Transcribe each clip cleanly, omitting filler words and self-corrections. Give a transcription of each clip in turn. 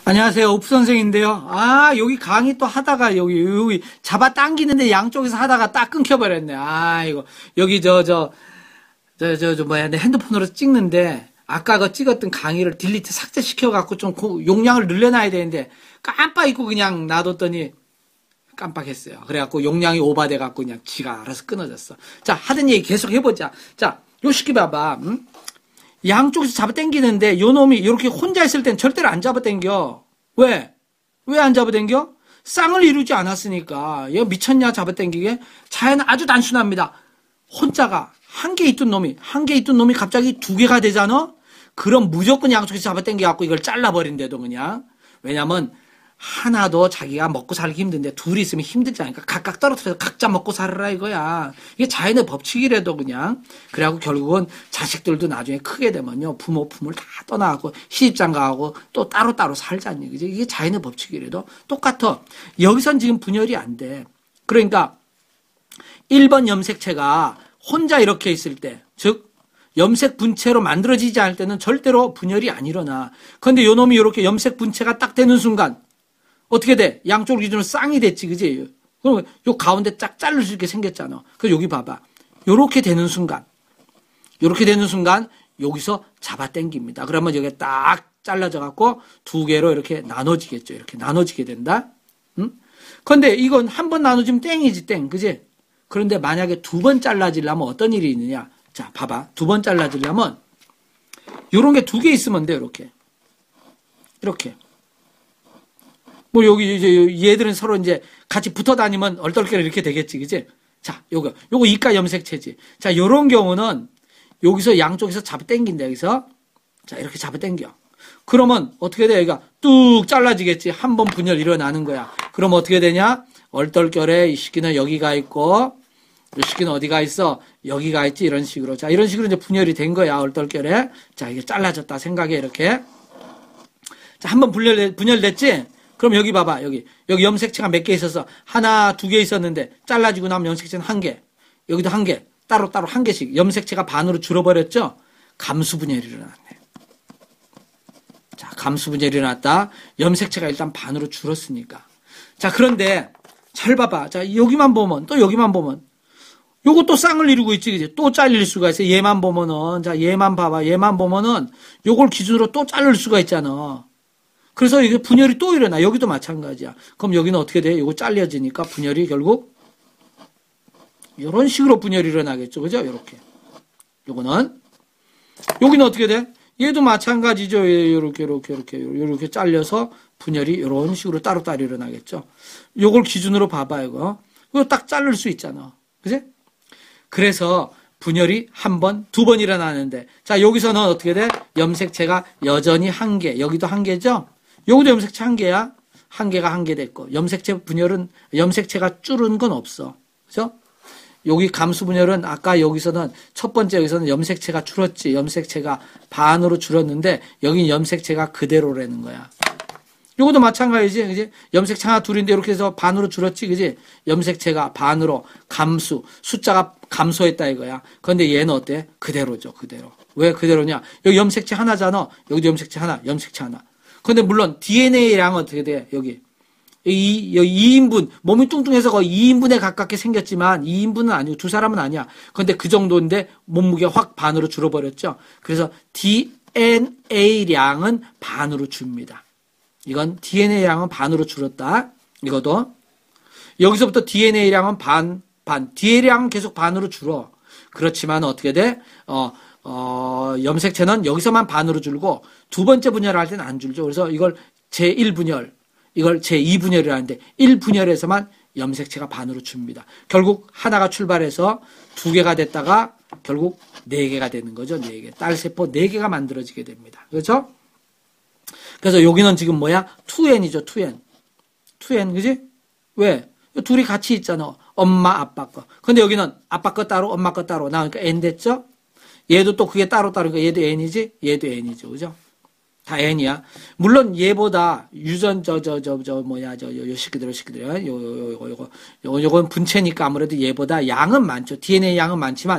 안녕하세요. 옵 선생인데요. 여기 강의 또 하다가 여기 잡아당기는데 양쪽에서 하다가 딱 끊겨버렸네. 이거 여기 내 핸드폰으로 찍는데 아까 그 찍었던 강의를 딜리트 삭제시켜갖고 좀 용량을 늘려놔야 되는데 깜빡 잊고 그냥 놔뒀더니 깜빡했어요. 그래갖고 용량이 오버돼갖고 그냥 지가 알아서 끊어졌어. 자, 하던 얘기 계속 해보자. 자, 요 시기 봐봐. 응? 양쪽에서 잡아당기는데 요 놈이 이렇게 혼자 있을 땐 절대로 안 잡아당겨. 왜? 왜 안 잡아당겨? 쌍을 이루지 않았으니까. 얘 미쳤냐 잡아당기게? 자연은 아주 단순합니다. 혼자가 한 개 있던 놈이 갑자기 두 개가 되잖아? 그럼 무조건 양쪽에서 잡아당겨갖고 이걸 잘라버린대도 그냥. 왜냐면 하나도 자기가 먹고 살기 힘든데 둘이 있으면 힘들잖아. 그러니까 각각 떨어뜨려서 각자 먹고 살아라 이거야. 이게 자연의 법칙이라도 그냥. 그래갖고 결국은 자식들도 나중에 크게 되면요. 부모 품을 다 떠나가고 시집장가하고 또 따로따로 살자니. 그지? 이게 자연의 법칙이라도 똑같아. 여기선 지금 분열이 안 돼. 그러니까 1번 염색체가 혼자 이렇게 있을 때, 즉 염색 분체로 만들어지지 않을 때는 절대로 분열이 안 일어나. 그런데 요 놈이 이렇게 염색 분체가 딱 되는 순간 어떻게 돼? 양쪽을 기준으로 쌍이 됐지, 그지? 그럼 요 가운데 쫙 자를 수 있게 생겼잖아. 그래서 여기 봐봐. 요렇게 되는 순간, 여기서 잡아당깁니다. 그러면 여기 딱 잘라져갖고 두 개로 이렇게 나눠지겠죠. 이렇게 나눠지게 된다. 응? 근데 이건 한 번 나눠지면 땡이지, 땡. 그지? 그런데 만약에 두 번 잘라지려면 어떤 일이 있느냐? 자, 봐봐. 두 번 잘라지려면 요런 게 두 개 있으면 돼, 이렇게. 뭐 여기 이제 얘들은 서로 이제 같이 붙어 다니면 얼떨결에 이렇게 되겠지, 그지? 자, 요거 이가 염색체지. 자, 요런 경우는 여기서 양쪽에서 잡아당긴다, 여기서. 자, 이렇게 잡아당겨. 그러면 어떻게 돼? 여기가 뚝 잘라지겠지. 한 번 분열 일어나는 거야. 그럼 어떻게 되냐? 얼떨결에 이 시기는 여기가 있고, 이 시기는 어디가 있어? 여기가 있지. 이런 식으로. 자, 이런 식으로 이제 분열이 된 거야, 얼떨결에. 자, 이게 잘라졌다 생각해, 이렇게. 자, 한 번 분열됐지? 그럼 여기 봐봐. 여기 염색체가 몇 개 있어서 하나, 두 개 있었는데 잘라지고 나면 염색체는 한 개. 여기도 한 개. 따로따로 한 개씩. 염색체가 반으로 줄어버렸죠? 감수분열이 일어났네. 자, 감수분열이 일어났다. 염색체가 일단 반으로 줄었으니까. 자, 그런데 잘 봐봐. 자, 여기만 보면 또 여기만 보면 요것도 쌍을 이루고 있지, 그지? 또 잘릴 수가 있어. 얘만 보면은. 자, 얘만 봐봐. 얘만 보면은 요걸 기준으로 또 자를 수가 있잖아. 그래서 이게 분열이 또 일어나. 여기도 마찬가지야. 그럼 여기는 어떻게 돼? 이거 잘려지니까 분열이 결국 이런 식으로 분열이 일어나겠죠. 그죠? 이렇게. 여기는 어떻게 돼? 얘도 마찬가지죠. 이렇게 잘려서 분열이 이런 식으로 따로따로 일어나겠죠. 요걸 기준으로 봐봐, 이거 딱 자를 수 있잖아. 그지? 그래서 분열이 한 번, 두 번 일어나는데, 자, 여기서는 어떻게 돼? 염색체가 여전히 한 개. 여기도 한 개죠? 여기도 염색체 한 개야. 한 개가 한 개 됐고, 염색체 분열은, 염색체가 줄은 건 없어. 그죠? 여기 감수 분열은 아까 여기서는, 첫 번째 여기서는 염색체가 줄었지. 염색체가 반으로 줄었는데, 여긴 염색체가 그대로라는 거야. 요것도 마찬가지지, 그지? 염색체 하나, 둘인데 이렇게 해서 반으로 줄었지, 그지? 염색체가 반으로 감수, 숫자가 감소했다 이거야. 그런데 얘는 어때? 그대로죠, 그대로. 왜 그대로냐? 여기 염색체 하나잖아. 여기도 염색체 하나, 염색체 하나. 근데 물론 DNA량은 어떻게 돼? 여기 2인분 몸이 뚱뚱해서 거의 2인분에 가깝게 생겼지만 2인분은 아니고 두 사람은 아니야. 그런데 그 정도인데 몸무게가 확 반으로 줄어버렸죠. 그래서 DNA량은 반으로 줍니다. 이건 DNA량은 반으로 줄었다. 이것도 여기서부터 DNA량은 반 DNA량은 계속 반으로 줄어. 그렇지만 어떻게 돼? 염색체는 여기서만 반으로 줄고 두 번째 분열을 할 때는 안 줄죠. 그래서 이걸 제1분열, 이걸 제2분열이라 하는데 1분열에서만 염색체가 반으로 줍니다. 결국 하나가 출발해서 두 개가 됐다가 결국 네 개가 되는 거죠. 네 개. 딸세포 네 개가 만들어지게 됩니다. 그렇죠? 그래서 여기는 지금 뭐야? 2N이죠. 2N. 그지? 왜? 둘이 같이 있잖아. 엄마, 아빠 거. 근데 여기는 아빠 거 따로, 엄마 거 따로. 나오니까 N 됐죠? 얘도 또 그게 따로 따르니까 얘도 N이지? 얘도 N이죠. 그죠? 다 N이야. 물론 얘보다 유전, 요 새끼들이야. 요건 분체니까 아무래도 얘보다 양은 많죠. DNA 양은 많지만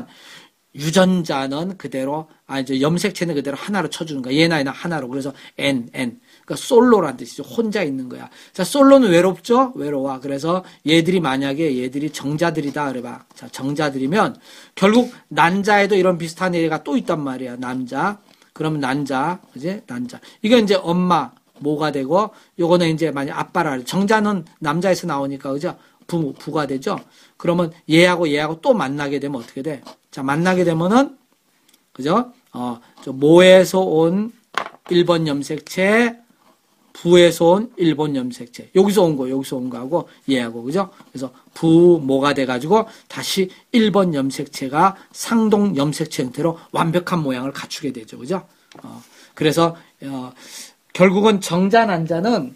유전자는 그대로, 염색체는 그대로 하나로 쳐주는 거야. 얘나 하나로. 그래서 N. 그러니까 솔로란 뜻이죠. 혼자 있는 거야. 자, 솔로는 외롭죠? 외로워. 그래서 얘들이 만약에 얘들이 정자들이다 그래봐. 자, 정자들이면 결국 난자에도 이런 비슷한 얘가 또 있단 말이야. 남자. 그러면 난자, 그지? 난자. 이게 이제 엄마, 모가 되고, 요거는 이제 만약 아빠라. 정자는 남자에서 나오니까, 그죠? 부가 되죠? 그러면 얘하고 또 만나게 되면 어떻게 돼? 자, 만나게 되면은, 그죠? 저 모에서 온 1번 염색체, 부에서 온 1번 염색체. 여기서 온 거하고 얘하고, 그죠? 그래서 부모가 돼가지고 다시 1번 염색체가 상동 염색체 형태로 완벽한 모양을 갖추게 되죠. 그죠? 그래서, 결국은 정자, 난자는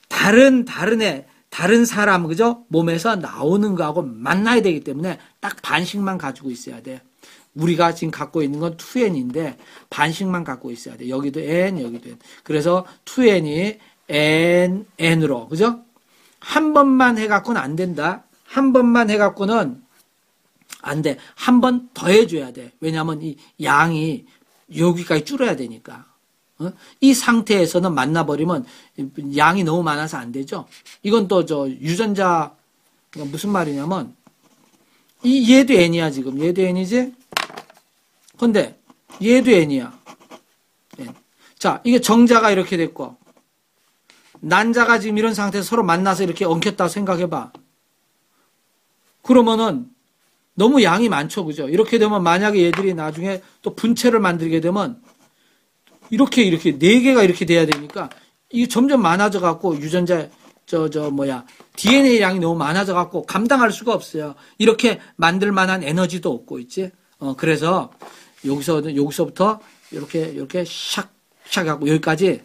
다른 사람, 그죠? 몸에서 나오는 거하고 만나야 되기 때문에 딱 반씩만 가지고 있어야 돼. 우리가 지금 갖고 있는 건 2n인데 반씩만 갖고 있어야 돼. 여기도 n, 여기도 n. 그래서 2n이 n으로, 그죠? 한 번만 해갖고는 안 된다. 한 번만 해갖고는 안 돼. 한 번 더 해줘야 돼. 왜냐하면 이 양이 여기까지 줄어야 되니까. 이 상태에서는 만나버리면 양이 너무 많아서 안 되죠. 이건 또 유전자, 무슨 말이냐면 얘도 n이야 지금. 얘도 n이지? 근데 얘도 n이야. n. 자, 이게 정자가 이렇게 됐고 난자가 지금 이런 상태에서 서로 만나서 이렇게 엉켰다고 생각해봐. 그러면은 너무 양이 많죠. 그죠? 이렇게 되면 만약에 얘들이 나중에 또 분체를 만들게 되면 이렇게 4개가 이렇게 돼야 되니까 이게 점점 많아져 갖고 유전자 DNA 양이 너무 많아져 갖고 감당할 수가 없어요. 이렇게 만들 만한 에너지도 없고 있지. 그래서 여기서부터 이렇게 샥 하고 여기까지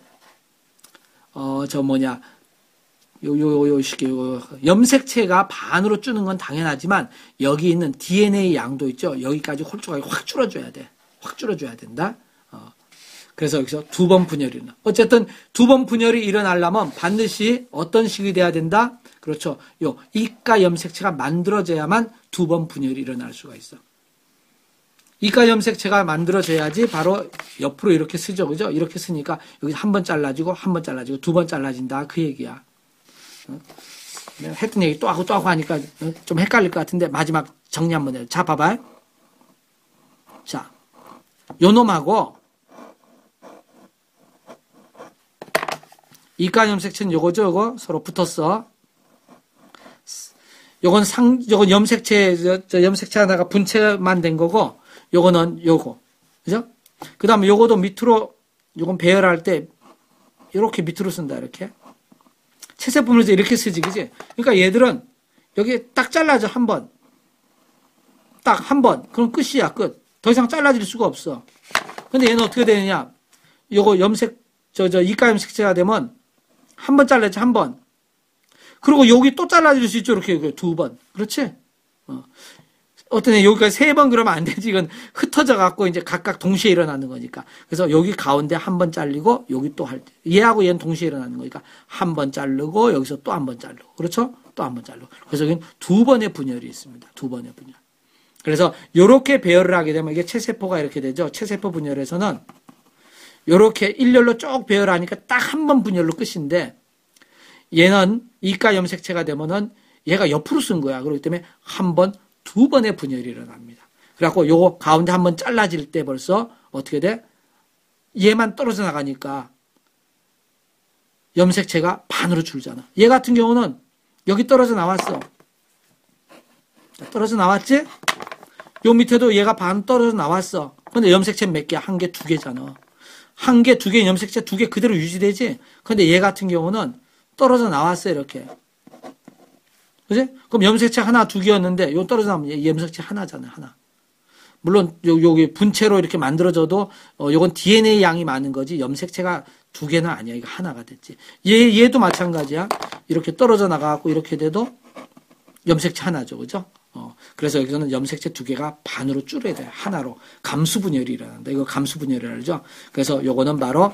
염색체가 반으로 주는 건 당연하지만 여기 있는 DNA 양도 있죠. 여기까지 홀쭉하게 확 줄어줘야 돼. 확 줄어줘야 된다. 그래서 여기서 2번 분열이 일어나. 어쨌든 2번 분열이 일어나려면 반드시 어떤 식이 돼야 된다? 그렇죠. 이가 염색체가 만들어져야만 2번 분열이 일어날 수가 있어. 이가 염색체가 만들어져야지 바로 옆으로 이렇게 쓰죠. 그죠? 이렇게 쓰니까 여기 한 번 잘라지고 2번 잘라진다. 그 얘기야. 했던 얘기 또 하고 하니까 좀 헷갈릴 것 같은데 마지막 정리 한번 해요. 자, 봐봐요. 자, 요 놈하고 이가 염색체는 요거죠. 요거 서로 붙었어. 요건 염색체, 염색체 하나가 분체만 된 거고 요거는 요거. 그죠? 그 다음에 요거도 밑으로, 요건 배열할 때 이렇게 밑으로 쓴다. 이렇게. 체세품을 이렇게 쓰지. 그지? 그러니까 얘들은 여기 딱 잘라져. 한 번. 딱 한 번. 그럼 끝이야. 끝. 더 이상 잘라질 수가 없어. 근데 얘는 어떻게 되느냐? 요거 이가 염색체가 되면 한 번 잘라야지. 한 번. 그리고 여기 또 잘라질 수 있죠. 이렇게 2번. 그렇지? 어떤 애 여기까지 3번 그러면 안 되지. 이건 흩어져 갖고 이제 각각 동시에 일어나는 거니까. 그래서 여기 가운데 한 번 자르고 여기 또 할 때. 얘하고 얘는 동시에 일어나는 거니까 한 번 자르고 여기서 또 한 번 자르고. 그렇죠? 또 한 번 자르고. 그래서 여기는 2번의 분열이 있습니다. 2번의 분열. 그래서 요렇게 배열을 하게 되면 이게 체세포가 이렇게 되죠. 체세포 분열에서는 요렇게 일렬로 쭉 배열하니까 딱 한 번 분열로 끝인데 얘는 이가 염색체가 되면은 얘가 옆으로 쓴 거야. 그렇기 때문에 한 번, 2번의 분열이 일어납니다. 그래갖고 요거 가운데 한 번 잘라질 때 벌써 어떻게 돼? 얘만 떨어져 나가니까 염색체가 반으로 줄잖아. 얘 같은 경우는 여기 떨어져 나왔어. 떨어져 나왔지? 요 밑에도 얘가 반 떨어져 나왔어. 근데 염색체 몇 개? 1개, 2개잖아. 1개, 2개 염색체 2개 그대로 유지되지? 근데 얘 같은 경우는 떨어져 나왔어, 이렇게. 그지? 그럼 염색체 하나, 2개였는데, 요 떨어져 나오면 염색체 하나잖아요, 하나. 물론, 여기 분체로 이렇게 만들어져도, 요건 DNA 양이 많은 거지, 염색체가 2개는 아니야. 이거 하나가 됐지. 얘도 마찬가지야. 이렇게 떨어져 나가고, 이렇게 돼도 염색체 하나죠, 그죠? 그래서 여기서는 염색체 2개가 반으로 줄여야 돼. 하나로. 감수분열이 일어난다. 이거 감수분열이라 그러죠? 그래서 요거는 바로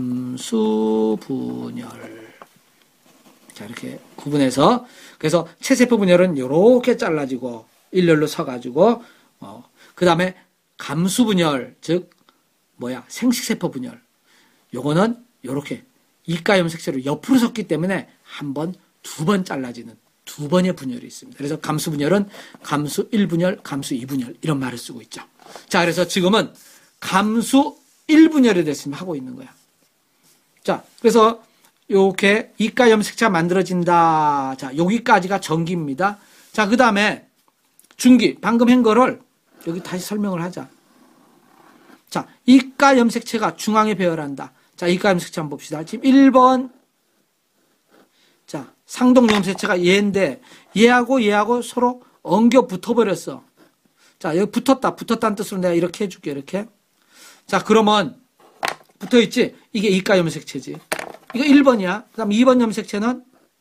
감수분열. 자, 이렇게 구분해서. 그래서 체세포 분열은 요렇게 잘라지고, 일렬로 서가지고, 그 다음에 감수분열, 즉, 생식세포 분열. 요거는 요렇게 이가 염색체로 옆으로 섰기 때문에 한 번, 두 번 잘라지는 두 번의 분열이 있습니다. 그래서 감수 분열은 감수 1분열, 감수 2분열 이런 말을 쓰고 있죠. 자, 그래서 지금은 감수 1분열에 대해서 하고 있는 거야. 자, 그래서 이렇게 이가 염색체가 만들어진다. 자, 여기까지가 전기입니다. 자, 그 다음에 중기. 방금 한 거를 여기 다시 설명을 하자. 자, 이가 염색체가 중앙에 배열한다. 자, 이가 염색체 한번 봅시다. 지금 1번. 자, 상동 염색체가 얘인데 얘하고 서로 엉겨 붙어버렸어. 자, 여기 붙었다는 뜻으로 내가 이렇게 해줄게. 이렇게. 자, 그러면 붙어있지? 이게 이가 염색체지. 이거 1번이야. 그 다음 2번 염색체는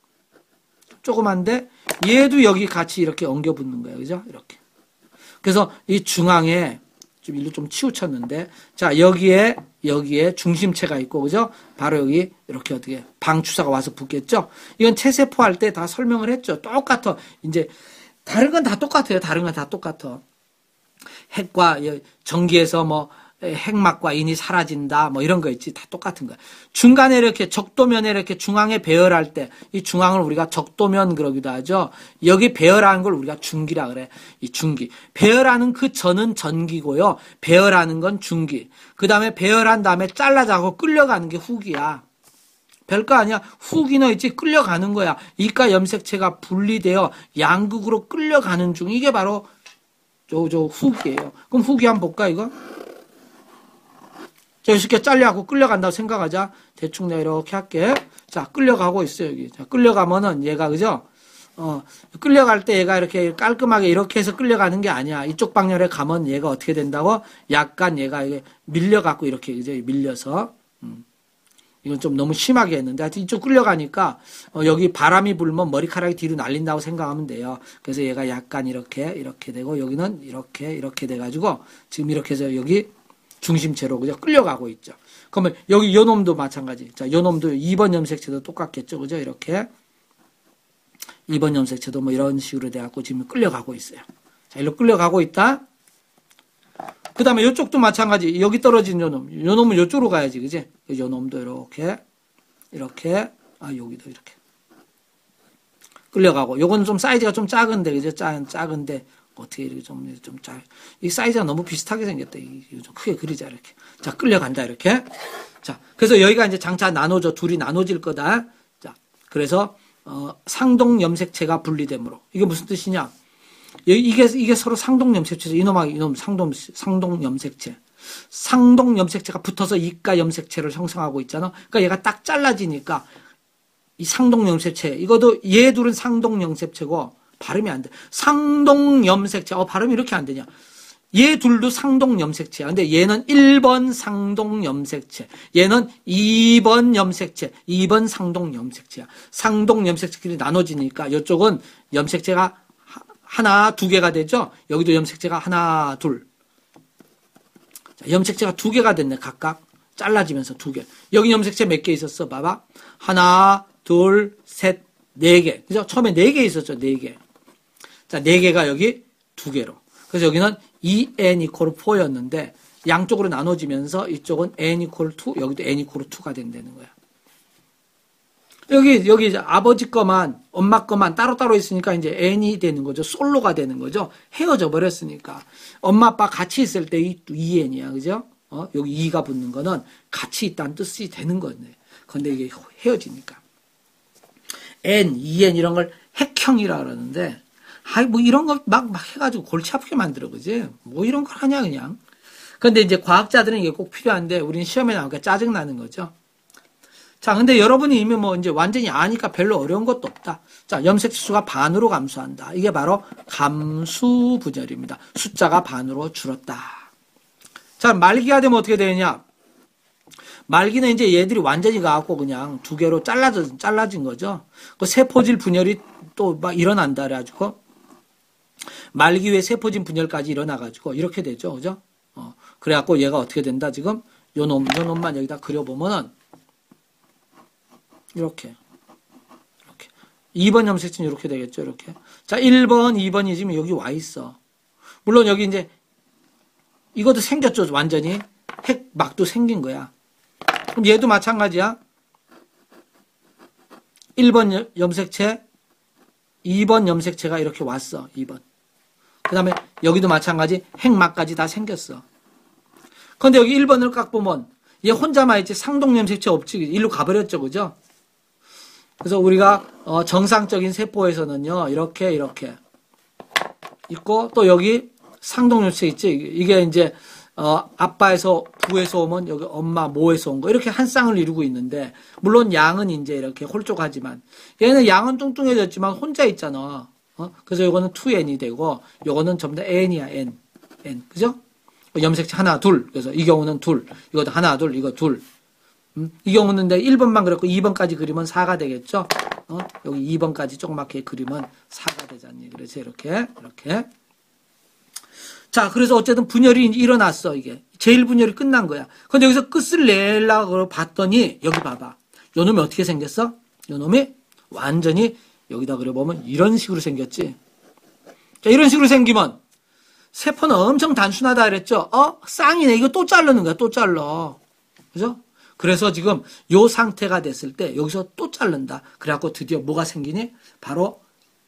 조그만데 얘도 여기 같이 이렇게 엉겨 붙는 거야. 그죠? 이렇게. 그래서 이 중앙에 좀 일로 좀 치우쳤는데 자, 여기에 중심체가 있고 그죠? 바로 여기 이렇게 어떻게 방추사가 와서 붙겠죠? 이건 체세포 할 때 다 설명을 했죠. 똑같아. 이제 다른 건 다 똑같아요. 다른 건 다 똑같아. 핵과 전기에서 뭐 핵막과 인이 사라진다 뭐 이런 거 있지. 다 똑같은 거야. 중간에 이렇게 적도면에 이렇게 중앙에 배열할 때 이 중앙을 우리가 적도면 그러기도 하죠. 여기 배열하는 걸 우리가 중기라 그래. 이 중기. 배열하는 그 전은 전기고요. 배열하는 건 중기. 그 다음에 배열한 다음에 잘라자고 끌려가는 게 후기야. 별거 아니야. 후기는 있지 끌려가는 거야. 이가 염색체가 분리되어 양극으로 끌려가는 중. 이게 바로 저 후기예요. 그럼 후기 한번 볼까 이거? 자, 이렇게 잘려갖고 끌려간다고 생각하자. 대충 내가 이렇게 할게. 자, 끌려가고 있어요, 여기. 자, 끌려가면은 얘가, 그죠? 끌려갈 때 얘가 이렇게 깔끔하게 이렇게 해서 끌려가는 게 아니야. 이쪽 방향에 가면 얘가 어떻게 된다고? 약간 얘가 이게 밀려갖고 이렇게, 그죠? 밀려서. 이건 좀 너무 심하게 했는데, 하여튼 이쪽 끌려가니까, 여기 바람이 불면 머리카락이 뒤로 날린다고 생각하면 돼요. 그래서 얘가 약간 이렇게 되고, 여기는 이렇게 돼가지고, 지금 이렇게 해서 여기, 중심체로 그죠? 끌려가고 있죠. 그러면 여기 요 놈도 마찬가지. 자, 요 놈도 2번 염색체도 똑같겠죠. 그죠? 이렇게 2번 염색체도 뭐 이런 식으로 돼 갖고 지금 끌려가고 있어요. 자, 이리로 끌려가고 있다. 그다음에 요쪽도 마찬가지. 여기 떨어진 요 놈. 요 놈은 요쪽으로 가야지. 그지? 요 놈도 이렇게 여기도 이렇게 끌려가고. 요거는 좀 사이즈가 좀 작은데 그죠? 작은데 어떻게 이렇게 좀 작, 이 사이즈가 너무 비슷하게 생겼다. 좀 크게 그리자, 이렇게. 자, 끌려간다, 이렇게. 자, 그래서 여기가 이제 장차 나눠져, 둘이 나눠질 거다. 자, 그래서, 상동 염색체가 분리되므로. 이게 무슨 뜻이냐? 이게 서로 상동 염색체죠. 이놈 상동 염색체. 상동 염색체가 붙어서 이가 염색체를 형성하고 있잖아. 그러니까 얘가 딱 잘라지니까 이 상동 염색체, 이것도 얘 둘은 상동 염색체고, 발음이 안 돼. 상동 염색체. 발음이 이렇게 안 되냐. 얘 둘도 상동 염색체야. 근데 얘는 1번 상동 염색체. 얘는 2번 염색체. 2번 상동 염색체야. 상동 염색체끼리 나눠지니까 이쪽은 염색체가 하나, 두 개가 되죠. 여기도 염색체가 하나, 둘. 자, 염색체가 두 개가 됐네. 각각 잘라지면서 두 개. 여기 염색체 몇 개 있었어? 봐봐. 하나, 둘, 셋, 네 개. 그죠? 처음에 네 개 있었죠. 네 개. 자, 4개가 여기 2개로. 그래서 여기는 2n equal 4였는데 양쪽으로 나눠지면서 이쪽은 n equal 2, 여기도 n equal 2가 된다는 거야. 여기 이제 아버지 거만, 엄마 거만 따로따로 있으니까 이제 n이 되는 거죠. 솔로가 되는 거죠. 헤어져 버렸으니까. 엄마, 아빠 같이 있을 때 2n이야. 그죠? 여기 2가 붙는 거는 같이 있다는 뜻이 되는 거네. 근데 이게 헤어지니까. n, 2n 이런 걸 핵형이라 그러는데 뭐 이런 거 막 해가지고 골치 아프게 만들어, 그지? 뭐 이런 걸 하냐, 그냥. 근데 이제 과학자들은 이게 꼭 필요한데, 우리는 시험에 나오니까 짜증나는 거죠. 자, 근데 여러분이 이미 뭐 이제 완전히 아니까 별로 어려운 것도 없다. 자, 염색수가 반으로 감소한다. 이게 바로 감수 분열입니다. 숫자가 반으로 줄었다. 자, 말기가 되면 어떻게 되느냐? 말기는 이제 얘들이 완전히 가갖고 그냥 두 개로 잘라진 거죠. 그 세포질 분열이 또 막 일어난다, 그래가지고. 말기 후에 세포진 분열까지 일어나가지고 이렇게 되죠. 그죠? 그래갖고 얘가 어떻게 된다, 지금? 요 놈만 여기다 그려보면은 이렇게 2번 염색체는 이렇게 되겠죠. 이렇게. 자, 1번, 2번이 지금 여기 와 있어. 물론 여기 이제 이것도 생겼죠. 완전히 핵막도 생긴 거야. 그럼 얘도 마찬가지야. 1번 염색체, 2번 염색체가 이렇게 왔어. 2번. 그 다음에 여기도 마찬가지 핵막까지 다 생겼어. 그런데 여기 1번을 딱 보면 얘 혼자만 있지 상동 염색체 없지. 일로 가버렸죠. 그죠? 그래서 우리가 정상적인 세포에서는요. 이렇게 있고 또 여기 상동 염색체 있지. 이게 이제 아빠에서 부에서 오면 여기 엄마 모에서 온 거 이렇게 한 쌍을 이루고 있는데 물론 양은 이제 이렇게 홀쭉하지만 얘는 양은 뚱뚱해졌지만 혼자 있잖아. 그래서 요거는 2n이 되고 요거는 전부 다 n이야. n. 그죠? 염색체 하나 둘. 그래서 이 경우는 둘. 이것도 하나 둘. 이거 둘. 이 경우는 1번만 그렸고 2번까지 그리면 4가 되겠죠? 여기 2번까지 조그맣게 그리면 4가 되잖니. 그래서 이렇게. 자, 그래서 어쨌든 분열이 일어났어, 이게. 제일 분열이 끝난 거야. 근데 여기서 끝을 내려고 봤더니, 여기 봐봐. 요 놈이 어떻게 생겼어? 요 놈이 완전히 여기다 그려보면 이런 식으로 생겼지. 자, 이런 식으로 생기면, 세포는 엄청 단순하다 그랬죠? 쌍이네. 이거 또 자르는 거야, 또 잘라. 그죠? 그래서 지금 요 상태가 됐을 때, 여기서 또 자른다. 그래갖고 드디어 뭐가 생기니? 바로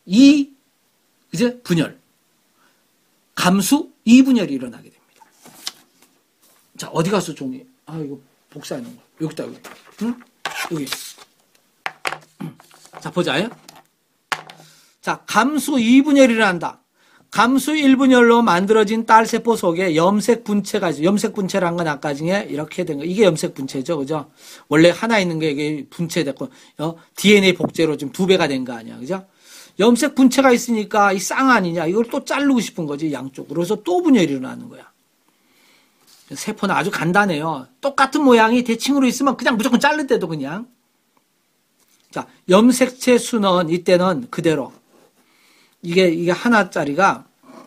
이제 분열. 감수 2분열이 일어나게 됩니다. 자, 어디 갔어, 종이? 이거 복사해놓은 거. 여기다, 여기. 응? 여기. 자, 보자요. 자, 감수 2분열이 일어난다. 감수 1분열로 만들어진 딸세포 속에 염색 분체가 있어요. 염색 분체란 건 아까 중에 이렇게 된 거. 이게 염색 분체죠. 그죠? 원래 하나 있는 게 이게 분체됐고, DNA 복제로 지금 2배가 된 거 아니야. 그죠? 염색 분체가 있으니까 이 쌍 아니냐. 이걸 또 자르고 싶은 거지, 양쪽으로. 그래서 또 분열이 일어나는 거야. 세포는 아주 간단해요. 똑같은 모양이 대칭으로 있으면 그냥 무조건 자를 때도 그냥. 자, 염색체 수는 이때는 그대로. 이게 하나짜리가.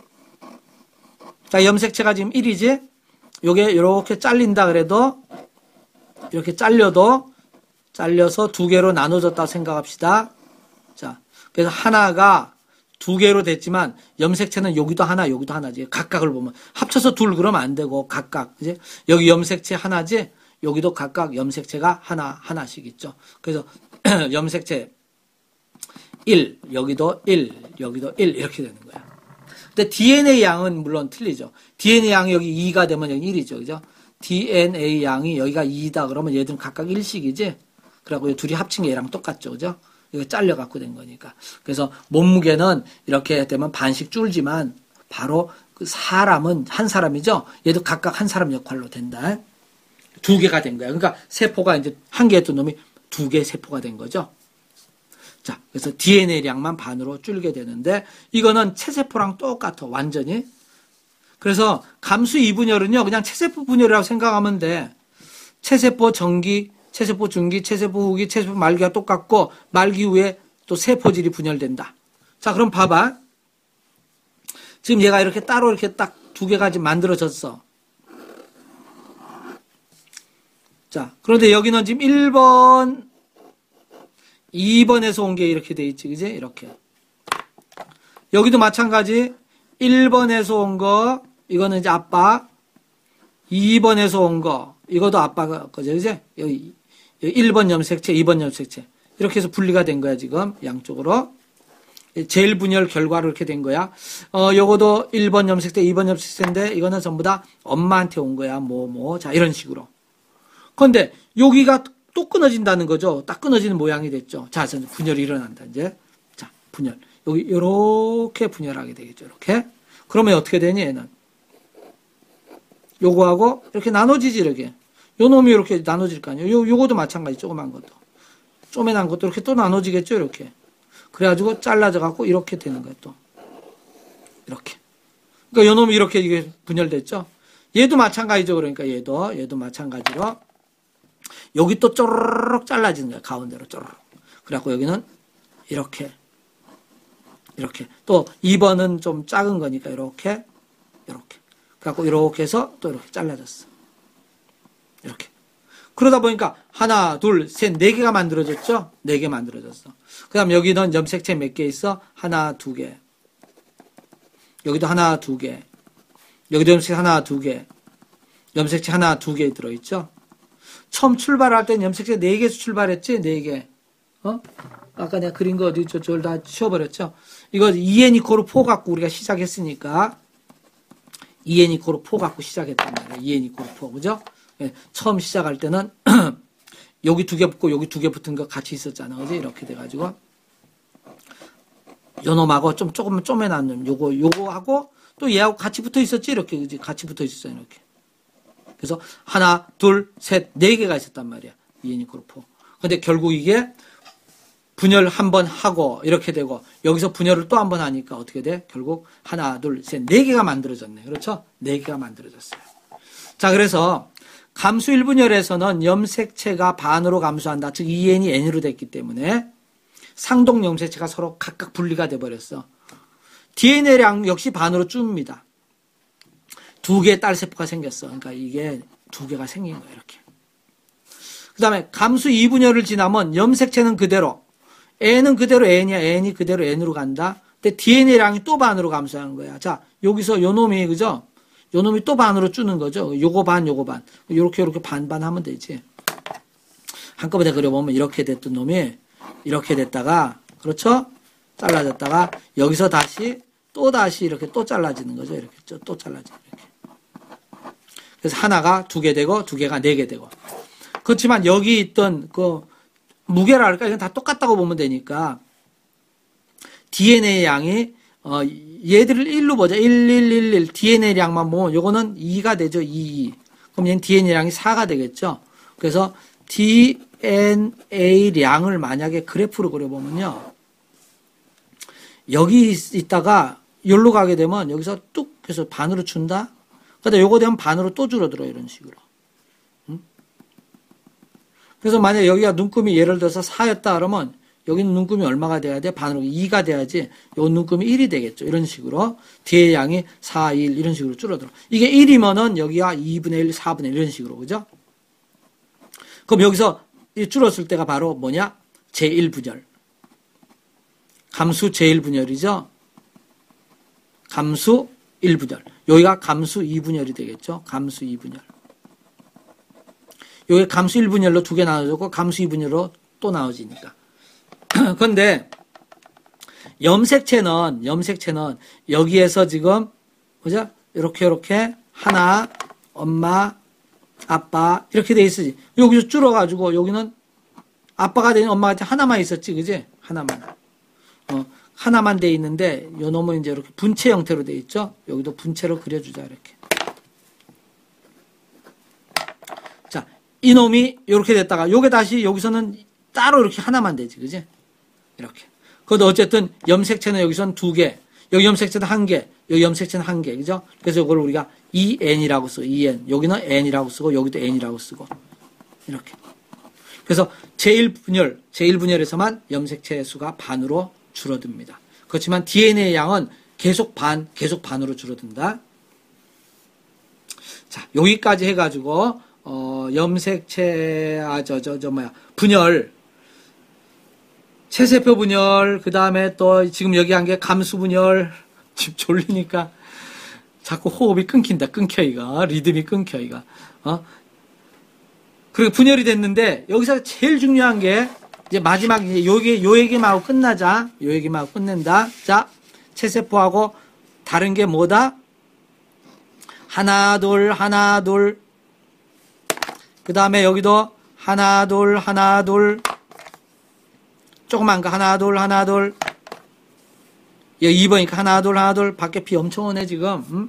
자, 염색체가 지금 1이지? 요게 이렇게 잘린다 그래도, 이렇게 잘려서 2개로 나눠졌다고 생각합시다. 자. 그래서 하나가 2개로 됐지만 염색체는 여기도 하나 여기도 하나지. 각각을 보면 합쳐서 둘 그러면 안 되고 각각 이제 여기 염색체 하나지. 여기도 각각 염색체가 하나씩 있죠. 그래서 염색체 1 여기도 1 여기도 1 이렇게 되는 거야. 근데 DNA 양은 물론 틀리죠. DNA 양이 여기 2가 되면 여기 1이죠. 그죠? DNA 양이 여기가 2다 그러면 얘들은 각각 1씩이지. 그리고 둘이 합친 게 얘랑 똑같죠. 그죠? 이거 잘려갖고 된 거니까. 그래서 몸무게는 이렇게 되면 반씩 줄지만 바로 그 사람은 한 사람이죠. 얘도 각각 한 사람 역할로 된다. 2개가 된 거야. 그러니까 세포가 이제 한 개였던 놈이 2개 세포가 된 거죠. 자, 그래서 DNA량만 반으로 줄게 되는데 이거는 체세포랑 똑같아. 완전히. 그래서 감수 2분열은요. 그냥 체세포 분열이라고 생각하면 돼. 체세포 전기 체세포 중기, 체세포 후기, 체세포 말기가 똑같고 말기 후에 또 세포질이 분열된다. 자, 그럼 봐봐. 지금 얘가 이렇게 따로 이렇게 딱 2개가 지금 만들어졌어. 자, 그런데 여기는 지금 1번, 2번에서 온 게 이렇게 돼 있지, 그지? 이렇게. 여기도 마찬가지. 1번에서 온 거, 이거는 이제 아빠. 2번에서 온 거, 이것도 아빠가 거죠, 그지? 여기 1번 염색체, 2번 염색체. 이렇게 해서 분리가 된 거야, 지금. 양쪽으로. 제일 분열 결과로 이렇게 된 거야. 요거도 1번 염색체, 2번 염색체인데, 이거는 전부 다 엄마한테 온 거야, 자, 이런 식으로. 그런데, 여기가 또 끊어진다는 거죠. 딱 끊어지는 모양이 됐죠. 자, 분열이 일어난다, 이제. 자, 분열. 여기, 요렇게 분열하게 되겠죠, 이렇게. 그러면 어떻게 되니, 얘는? 요거하고, 이렇게 나눠지지, 이렇게. 요 놈이 이렇게 나눠질 거 아니에요. 요거도 마찬가지, 조그만 것도. 쪼매난 것도 이렇게 또 나눠지겠죠, 이렇게. 그래가지고 잘라져 갖고 이렇게 되는 거예요, 또. 이렇게. 그러니까 요 놈이 이렇게 이게 분열됐죠. 얘도 마찬가지죠, 그러니까 얘도 마찬가지로. 여기 또 쪼르륵 잘라지는 거예요, 가운데로 쪼르륵. 그래갖고 여기는 이렇게. 또 2번은 좀 작은 거니까 이렇게. 그래갖고 이렇게 해서 또 이렇게 잘라졌어. 이렇게. 그러다 보니까 하나, 둘, 셋, 4개가 만들어졌죠? 4개 만들어졌어. 그 다음 여기는 염색체 몇 개 있어? 하나, 2개. 여기도 하나, 2개. 여기도 염색체 하나, 2개. 염색체 하나, 2개 들어있죠? 처음 출발할 땐 염색체 4개에서 출발했지? 4개. 아까 내가 그린 거 어디 저걸 다 치워버렸죠? 이거 2n 이코로 4 갖고 우리가 시작했으니까 2n 이코로 4 갖고 시작했단 말이에요. 2n 이코로 4. 그죠? 예, 처음 시작할 때는 여기 두 개 붙고 여기 두 개 붙은 거 같이 있었잖아. 그지? 이렇게 돼가지고 요놈하고 조금만 쪼매난 놈 요거하고 또 얘하고 같이 붙어 있었지? 이렇게 그지? 같이 붙어 있었어요. 이렇게. 그래서 하나, 둘, 셋, 네 개가 있었단 말이야. 2n 이코로 4. 근데 결국 이게 분열 한 번 하고 이렇게 되고 여기서 분열을 또 한 번 하니까 어떻게 돼? 결국 하나, 둘, 셋, 네 개가 만들어졌네. 그렇죠? 네 개가 만들어졌어요. 자, 그래서 감수 1분열에서는 염색체가 반으로 감소한다. 즉 2n이 n으로 됐기 때문에 상동 염색체가 서로 각각 분리가 돼버렸어. DNA량 역시 반으로 줍니다. 두 개의 딸세포가 생겼어. 그러니까 이게 두 개가 생긴 거야. 이렇게. 그 다음에 감수 2분열을 지나면 염색체는 그대로 N은 그대로 N이야. N이 그대로 N으로 간다. 근데 DNA량이 또 반으로 감소하는 거야. 자, 여기서 요 놈이, 그죠? 요 놈이 또 반으로 주는 거죠. 요거 반, 요거 반. 요렇게 반반 하면 되지. 한꺼번에 그려보면 이렇게 됐던 놈이 이렇게 됐다가, 그렇죠? 잘라졌다가, 여기서 다시, 또 다시 이렇게 또 잘라지는 거죠. 이렇게 또 잘라지는 이렇게. 그래서 하나가 두 개 되고, 두 개가 네 개 되고. 그렇지만 여기 있던 무게랄까 이건 다 똑같다고 보면 되니까 DNA 양이 얘들을 1로 보자. 1111 DNA 양만 보면 요거는 2가 되죠. 2. 그럼 얘는 DNA 양이 4가 되겠죠. 그래서 DNA 양을 만약에 그래프로 그려보면요. 여기 있다가 여기로 가게 되면 여기서 뚝 해서 반으로 준다. 근데 요거 되면 반으로 또 줄어들어 이런 식으로. 그래서 만약에 여기가 눈금이 예를 들어서 4였다 그러면 여기는 눈금이 얼마가 돼야 돼? 반으로 2가 돼야지 요 눈금이 1이 되겠죠. 이런 식으로 뒤에 양이 4, 1 이런 식으로 줄어들어. 이게 1이면은 여기가 2분의 1, 4분의 1 이런 식으로. 그죠? 그럼 여기서 줄었을 때가 바로 뭐냐? 제1분열. 감수 제1분열이죠. 감수 1분열. 여기가 감수 2분열이 되겠죠. 감수 2분열. 여기 감수 1분열로 두 개 나눠졌고 감수 2분열로 또 나눠지니까. 그런데 염색체는 여기에서 지금 그죠? 이렇게 하나, 엄마, 아빠 이렇게 돼 있으지. 여기서 줄어가지고 여기는 아빠가 되는 엄마가 하나만 있었지, 그지? 하나만 돼 있는데 요 놈은 이제 이렇게 분체 형태로 돼 있죠. 여기도 분체로 그려주자 이렇게. 이놈이 이렇게 됐다가 요게 다시 여기서는 따로 이렇게 하나만 되지. 그지? 이렇게. 그것도 어쨌든 염색체는 여기서는 두 개, 여기 염색체는 한 개, 여기 염색체는 한 개. 그죠? 그래서 이걸 우리가 EN이라고 써. EN. 여기는 N이라고 쓰고 여기도 N이라고 쓰고. 이렇게. 그래서 제1분열에서만 염색체 수가 반으로 줄어듭니다. 그렇지만 DNA 양은 계속 반으로 줄어든다. 자, 여기까지 해가지고 염색체, 분열, 체세포 분열, 그 다음에 또 지금 여기 한 게 감수 분열, 지금 졸리니까 자꾸 호흡이 끊겨, 이거. 리듬이 끊겨, 이거. 그리고 분열이 됐는데, 여기서 제일 중요한 게, 이제 마지막, 요 얘기만 하고 끝나자. 요 얘기만 하고 끝낸다. 자, 체세포하고 다른 게 뭐다? 하나, 둘. 그 다음에 여기도 하나, 둘. 조그만 거 하나, 둘. 여기 2번이니까 하나, 둘. 밖에 비 엄청 오네, 지금.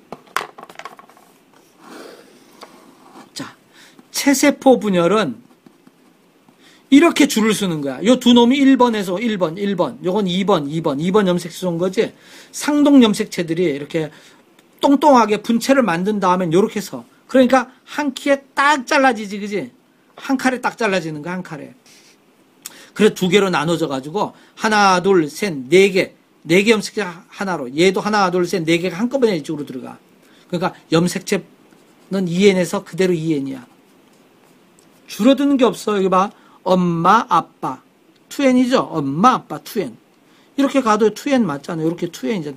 자, 체세포 분열은 이렇게 줄을 쓰는 거야. 요 두 놈이 1번에서 1번. 요건 2번 염색체 온 거지. 상동 염색체들이 이렇게 똥똥하게 분체를 만든 다음엔 요렇게 서. 그러니까 한 키에 딱 잘라지지, 그지? 한 칼에 딱 잘라지는 거야, 한 칼에. 그래 두 개로 나눠져 가지고 하나, 둘, 셋, 네 개 염색체 하나로. 얘도 하나, 둘, 셋, 네 개가 한꺼번에 이쪽으로 들어가. 그러니까 염색체는 2N에서 그대로 2N이야. 줄어드는 게 없어. 여기 봐. 엄마, 아빠. 2N이죠? 엄마, 아빠, 2N. 이렇게 가도 2N 맞잖아요. 이렇게 2N이잖아.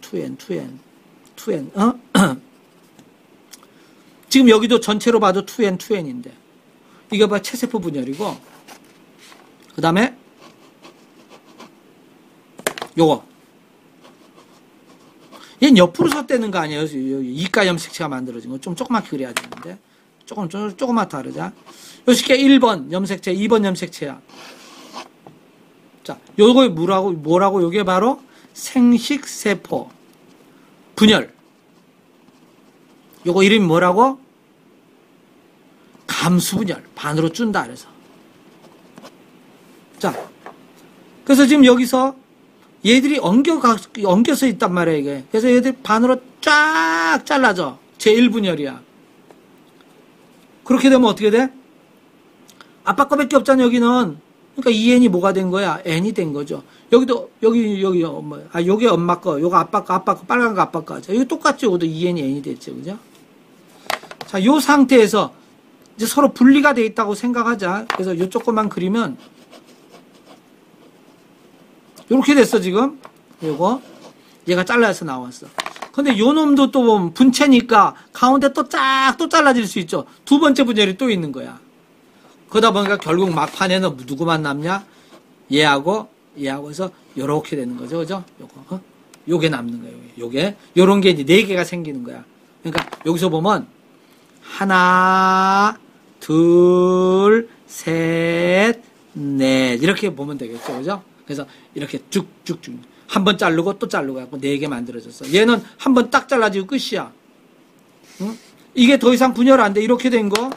2N. 지금 여기도 전체로 봐도 2N인데. 이게 봐, 체세포 분열이고. 그 다음에, 요거. 얘는 옆으로 섰대는 거 아니에요? 이가 염색체가 만들어진 거. 좀 조그맣게 그려야 되는데. 조그맣게 다르자. 요 쉽게 1번 염색체, 2번 염색체야. 자, 요거 뭐라고? 요게 바로 생식세포. 분열. 요거 이름이 뭐라고? 감수분열. 반으로 준다, 그래서. 자. 그래서 지금 여기서 얘들이 엉겨서 있단 말이야, 이게. 그래서 얘들 반으로 쫙 잘라져. 제1분열이야. 그렇게 되면 어떻게 돼? 아빠 거밖에 없잖아, 여기는. 그러니까 이 n이 뭐가 된 거야? n이 된 거죠. 여기도, 요게 엄마 거, 요거 아빠 거, 빨간 거 아빠 거. 자, 이거 똑같죠? 이것도 2n이 n이 됐죠, 그죠? 자, 요 상태에서 이제 서로 분리가 돼 있다고 생각하자. 그래서 요 조금만 그리면, 요렇게 됐어, 지금. 요거. 얘가 잘라서 나왔어. 근데 요 놈도 또 보면 분체니까 가운데 또 잘라질 수 있죠. 두 번째 분열이 또 있는 거야. 그러다 보니까 결국 막판에는 누구만 남냐? 얘하고 해서 요렇게 되는 거죠. 그죠? 요거. 요게 남는 거예요. 요게. 요런 게 이제 4개가 생기는 거야. 그러니까 여기서 보면 하나, 둘, 셋, 넷. 이렇게 보면 되겠죠. 그죠? 그래서 이렇게 쭉쭉쭉. 한 번 자르고 또 자르고 해갖고 4개 만들어졌어. 얘는 한 번 딱 잘라지고 끝이야. 응? 이게 더 이상 분열 안 돼. 이렇게 된 거.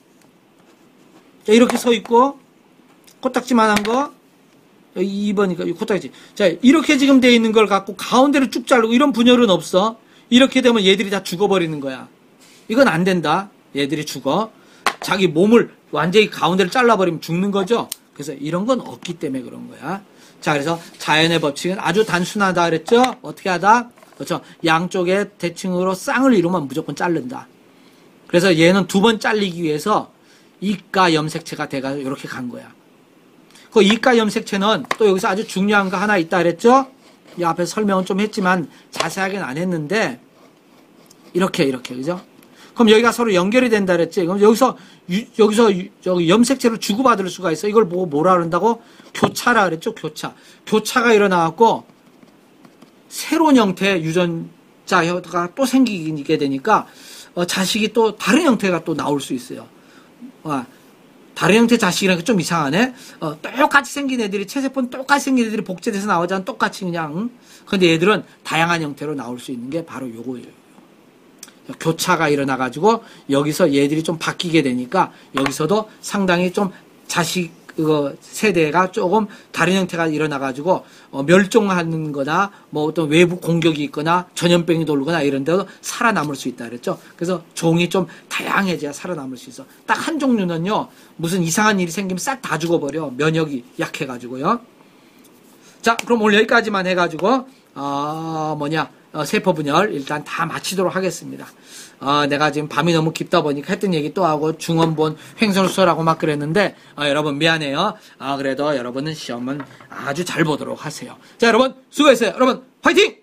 자, 이렇게 서 있고, 코딱지만한 거. 여기 2번이니까, 코딱지. 자, 이렇게 지금 돼 있는 걸 갖고 가운데를 쭉 자르고 이런 분열은 없어. 이렇게 되면 얘들이 다 죽어버리는 거야. 이건 안 된다. 얘들이 죽어. 자기 몸을 완전히 가운데를 잘라버리면 죽는 거죠. 그래서 이런 건 없기 때문에 그런 거야. 자, 그래서 자연의 법칙은 아주 단순하다 그랬죠? 어떻게 하다? 그렇죠. 양쪽에 대칭으로 쌍을 이루면 무조건 자른다. 그래서 얘는 2번 잘리기 위해서 이가 염색체가 돼가 이렇게 간 거야. 그 이가 염색체는 또 여기서 아주 중요한 거 하나 있다 그랬죠? 이 앞에 설명은 좀 했지만 자세하게는 안 했는데 이렇게 그죠? 그럼 여기가 서로 연결이 된다 그랬지? 그럼 여기서 저기 염색체를 주고받을 수가 있어. 이걸 보고 뭐라 그런다고? 교차라 그랬죠? 교차가 일어나갖고 새로운 형태의 유전자가 또 생기게 되니까 자식이 또 다른 형태가 또 나올 수 있어요. 다른 형태 자식이라니까 좀 이상하네. 똑같이 생긴 애들이, 체세포는 똑같이 생긴 애들이 복제돼서 나오잖아. 똑같이 그냥. 근데 얘들은 다양한 형태로 나올 수 있는 게 바로 요거예요. 교차가 일어나가지고 여기서 얘들이 좀 바뀌게 되니까 여기서도 상당히 좀 자식 세대가 조금 다른 형태가 일어나가지고 멸종하는 거나 뭐 어떤 외부 공격이 있거나 전염병이 돌거나 이런 데도 살아남을 수 있다 그랬죠. 그래서 종이 좀 다양해져야 살아남을 수 있어. 딱 한 종류는요 무슨 이상한 일이 생기면 싹 다 죽어버려. 면역이 약해가지고요. 자, 그럼 오늘 여기까지만 해가지고 세포 분열 일단 다 마치도록 하겠습니다. 내가 지금 밤이 너무 깊다 보니까 했던 얘기 또 하고 중원본 횡설수설하고 막 그랬는데 여러분 미안해요. 그래도 여러분은 시험은 아주 잘 보도록 하세요. 자, 여러분 수고했어요. 여러분 화이팅!